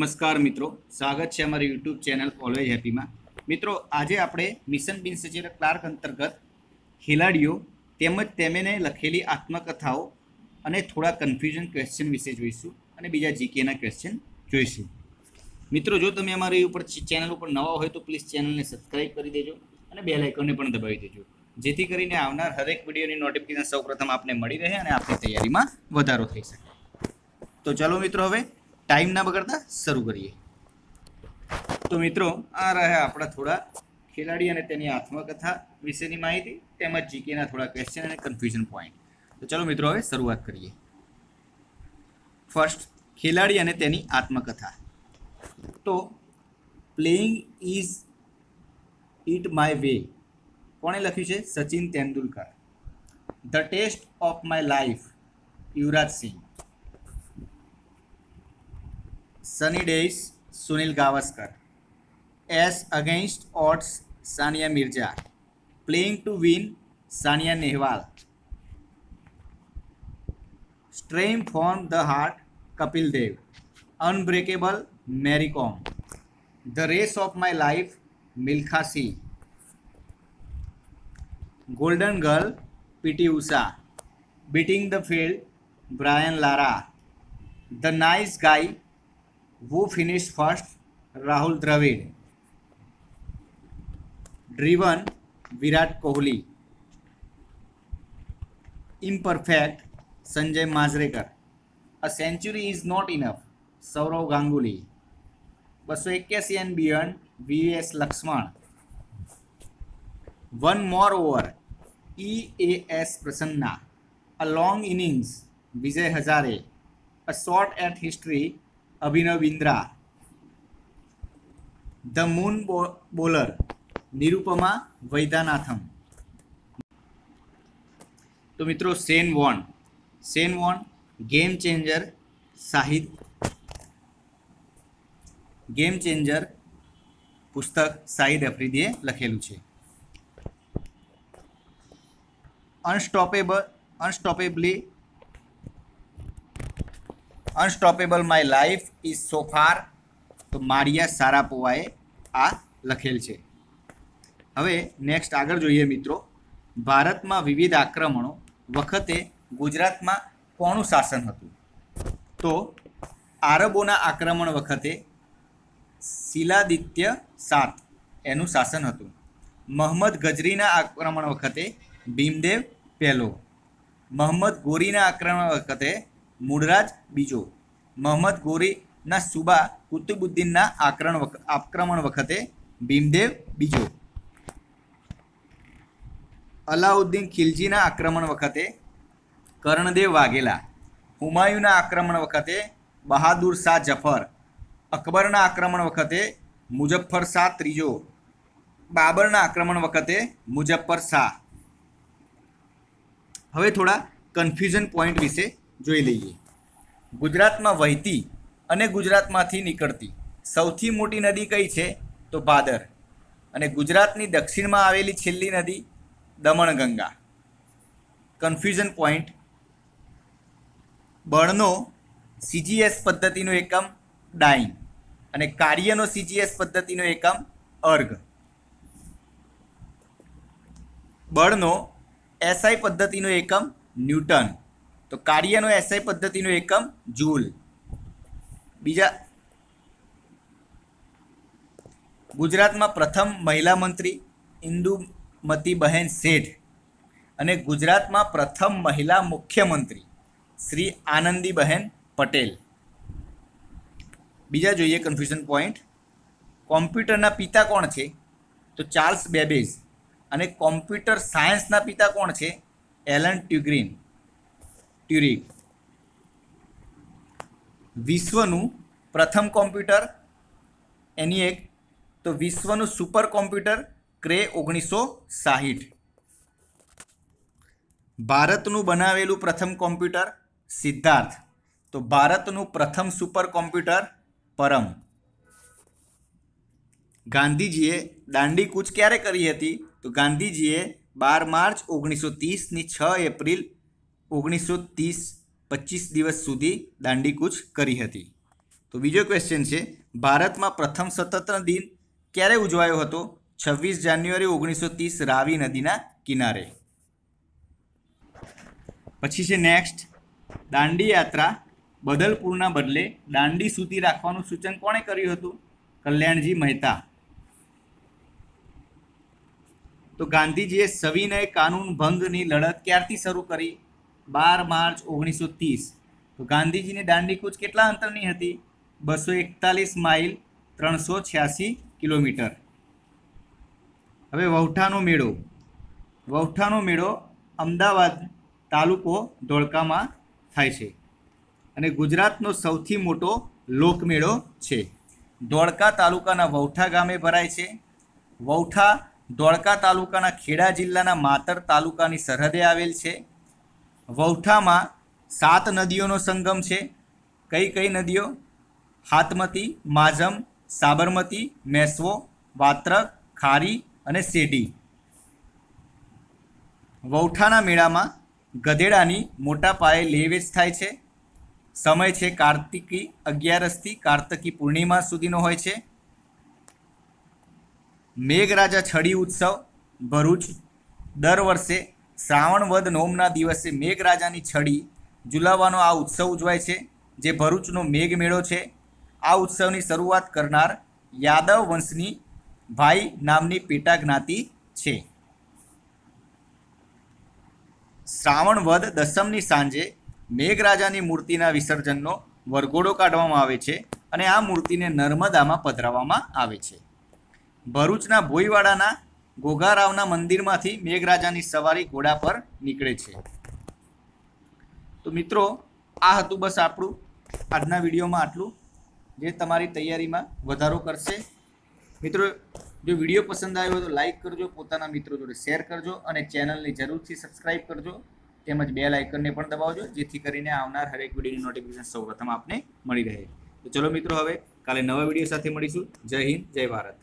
नमस्कार मित्रों, स्वागत है हमारे यूट्यूब चैनल ऑलवेज हैप्पी में। मित्रों, आज આપણે મિશન બિન સચિવ ક્લાર્ક અંતર્ગત ખેલાડીઓ તેમજ તેમને લખેલી આત્મકથાઓ અને થોડા કન્ફ્યુઝન ક્વેશ્ચન વિશે જોઈશું અને બીજા જીકેના ક્વેશ્ચન જોઈશું। મિત્રો, જો તમે અમારી ઉપર ચેનલ ઉપર નવા હોય તો પ્લીઝ ચેનલને સબસ્ક્રાઇબ કરી દેજો અને બેલ આઇકોનને પણ દબાવી દેજો, જેથી કરીને આવનાર હરેક વિડીયોની નોટિફિકેશન સૌપ્રથમ આપને મળી રહે અને આપણી તૈયારીમાં વધારો થઈ શકે। તો ચાલો મિત્રો, હવે टाइम ना बगड़ता शुरू करिए। तो मित्रों, आ रहा अपना थोड़ा खिलाड़ी अने तेनी आत्मकथा विशेनी माहिती तेमज जीकेना थोड़ा क्वेश्चन अने कन्फ्यूजन पॉइंट। तो चलो मित्रों, हवे शुरुआत करिए। फर्स्ट, खिलाड़ी अने तेनी आत्मकथा। तो playing is it my way कोणे लख्युं छे? Sachin Tendulkar. The test of my life, Yuvraj Singh. Sunny days, Sunil Gavaskar. Ace against odds, Sania Mirza. Playing to win, Sania Nehwal. Straight from the heart, Kapil Dev. Unbreakable, Mary Kom. The race of my life, Milkha Singh. Golden girl, PT Usha. Beating the field, Brian Lara. The nice guy, who finish first, Rahul Dravid. Driven, Virat Kohli. Imperfect, Sanjay Manjrekar. A century is not enough, Sourav Ganguly. 281 and beyond, VS Laxman. One more over, EAS Prasanna. A long innings, Vijay Hazare. A shot at history, Abhinav Bindra. The moon bowler, Nirupama Vaidyanathan. तो मित्रों, Shane Warne game changer पुस्तक शाहिद अफरीदीए लखेलू है। Unstoppable my life is so far, तो Maria सारापोवाए आ लखेल है। हवे नेक्स्ट आगळ जोईए मित्रों। भारत में विविध आक्रमणों वखते गुजरात में कोनु शासन हतुं? तो आरबोना आक्रमण वखते शिलादित्य सात एनु शासन हतुं। मोहम्मद गजरीना आक्रमण वखते भीमदेव पहलो। मोहम्मद गोरीना आक्रमण वखते मूळराज बीजो। मोहम्मद गोरीना सूबा कुतुबुद्दीनना आक्रमण वखते भीमदेव बीजो। अलाउद्दीन खिलजीना आक्रमण वखते कर्णदेव वाघेला। हुमायूना आक्रमण वखते बहादुर शाह जफर। अकबरना आक्रमण वखते मुजफ्फर शाह त्रीजो। बाबरना आक्रमण वखते मुजफ्फर शाह। हवे थोड़ा कन्फ्यूजन पॉइंट विषे જોઈ લઈએ। ગુજરાતમાં વહેતી અને ગુજરાતમાંથી નીકળતી સૌથી મોટી નદી કઈ છે? તો ભાદર। અને ગુજરાતની દક્ષિણમાં આવેલી છેલ્લી નદી દમણગંગા। કન્ફ્યુઝન પોઈન્ટ, બળનો CGS પદ્ધતિનો એકમ ડાઇન અને કાર્યનો CGS પદ્ધતિનો એકમ અર્ગ। બળનો SI પદ્ધતિનો એકમ ન્યૂટન, तो कार्यनो SI पद्धति एकम जूल। बीजा, गुजरात में प्रथम महिला मंत्री इंदुमती बहन सेठ अने गुजरात में प्रथम महिला मुख्यमंत्री श्री आनंदी बहन पटेल। बीजा जोईए कन्फ्यूजन पॉइंट। कॉम्प्यूटरना पिता कोण छे? तो चार्ल्स बेबेज। अने कॉम्प्यूटर सायन्सना पिता कोण छे? Alan Turing. विश्वनु प्रथम कॉम्प्यूटर ENIAC, तो विश्वनु सुपर कॉम्प्यूटर क्रे 1960। भारतनु बनावेलू प्रथम कॉम्प्यूटर सिद्धार्थ, तो भारतनु प्रथम सुपर कॉम्प्यूटर परम। गांधीजीए दांडी कूच क्यारे करी हती? तो गांधीजीए 12 मार्च 1930 ની 6 एप्रिल 1930 25 दिवस सुधी दांडी कूच करी हती। તો બીજો ક્વેશ્ચન છે, ભારતમાં પ્રથમ સ્વતંત્ર દિન ક્યારે ઉજવાયો હતો? 26 જાન્યુઆરી 1930 રાવી નદીના કિનારે. પછી છે નેક્સ્ટ, દાંડી યાત્રા બદલપુરના બદલે દાંડી સુધી રાખવાનું સૂચન કોણે કર્યું હતું? કલ્યાણજી મહેતા. તો ગાંધીજીએ સવિનય કાનૂન ભંગની લડત ક્યારથી શરૂ કરી? 12 માર્ચ 1930. તો ગાંધીજીની દાંડી કૂચ કેટલા અંતરની હતી? 241 માઇલ 386 કિલોમીટર. હવે વૌઠાનો મેળો. વૌઠાનો મેળો અમદાવાદ તાલુકો ધોળકામાં થાય છે અને ગુજરાતનો સૌથી મોટો લોકમેળો છે. ધોળકા તાલુકાના વૌઠા ગામે ભરાય છે. વૌઠા ધોળકા તાલુકાના ખેડા જિલ્લાના માતર તાલુકાની સરહદે આવેલ છે. વૌઠામાં 7 નદીઓનો સંગમ છે. કઈ કઈ નદીઓ? હાથમતી, માઝમ, સાબરમતી, મેસવો, વાત્રક, ખારી અને સેઢી. વૌઠાના મેળામાં ગધેડાની મોટા પાયે લે વેચ થાય છે. સમય છે કાર્તિકી 11થી કાર્તિકી પૂર્ણિમા સુધીનો હોય છે. મેઘરાજા છડી ઉત્સવ ભરૂચ. દર વર્ષે શ્રાવણ વદ નોમના દિવસે મેઘરાજાની છડી ઝુલાવવાનો આ ઉત્સવ ઉજવાય છે, જે ભરૂચનો મેઘ મેળો છે. આ ઉત્સવની શરૂઆત કરનાર યાદવ વંશની ભાઈ નામની પેટા જ્ઞાતિ છે. શ્રાવણ વદ દસમની સાંજે મેઘરાજાની મૂર્તિના વિસર્જનનો વરઘોડો કાઢવામાં આવે છે અને આ મૂર્તિને નર્મદામાં પધરાવવામાં આવે છે. ભરૂચના ભોઈવાડાના ગોગારાવના મંદિરમાંથી મેઘરાજાની સવારી ઘોડા પર નીકળે છે. તો મિત્રો, આ હતું બસ આપણું આજના વિડીયોમાં આટલું, જે તમારી તૈયારીમાં વધારો કરશે. મિત્રો, જો વિડીયો પસંદ આવ્યો હોય તો લાઇક કરજો, પોતાના મિત્રો જોડે શેર કરજો અને ચેનલને જરૂરથી સબસ્ક્રાઈબ કરજો. તેમજ બેલ આઇકનને પણ દબાવજો, જેથી કરીને આવનાર હરેક વિડીયોની નોટિફિકેશન સૌપ્રથમ આપને મળી રહે. તો ચલો મિત્રો, હવે કાલે નવા વિડીયો સાથે મળીશું. જય હિન્દ, જય ભારત.